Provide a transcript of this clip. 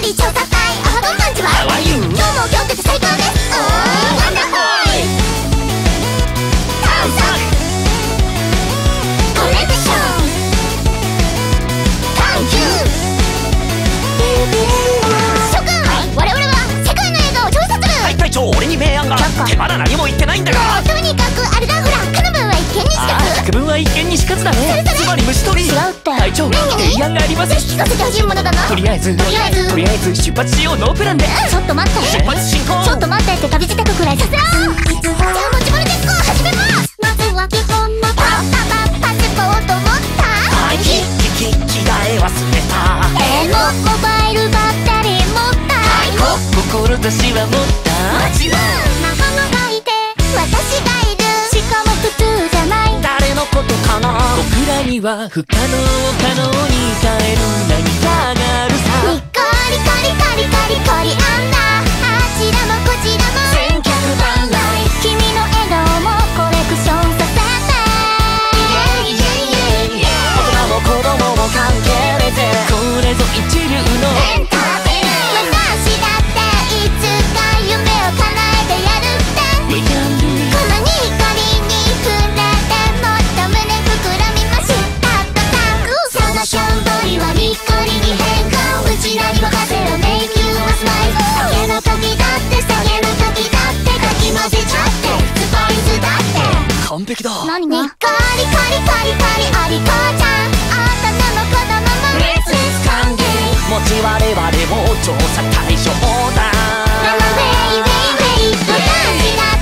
り調査隊アハドンパンチは今日も今日って最強です。おーワンダホイ探索コレクション探求諸君、我々は世界の映画を調査する。 はい隊長、俺に明暗が。ってまだ何も言ってないんだが。 とにかくあれだ、ほらクヌ分は一見にしかず。 作文は一見にしかずだね。つまり虫取り。 違うって隊長、提案があります。 聞かせてほしいものだな。 とりあえず出発しよう。ノープランでちょっと待って、 出発進行。 ちょっと待ってって飛び自宅くらいさせろ。じゃあ持ち物チェックを始めます。まずは基本のパスポート持った。 はい、着替え忘れた。 モバイルバッテリー持った。 志は持った。 仲間がいて私がいる。しかも普通じゃない。 誰のことかな。僕らには不可能を可能に変える何かがあるさ。 ニッコリコリコリコリコリあんな。あちらもこちらも千客万来。 君の笑顔もコレクションさせて。 大人も子供も関係ねえぜ。これぞ一流のエンターテインメント。私だっていつか夢を叶えてやるって。このニコリに触れてもっと胸膨らみましたとさ。そのしょんぼりはニコリに変換。うちらに任せろ Make you a smile。上げの時だって下げる時だってかき混ぜちゃってスパイスだって。 完璧だ。 何がニコリコリコリコリお利口ちゃん。大人も子供もレッツ歓迎。 もち我々も調査対象だ。 ママウェイウェイウェイ。私だ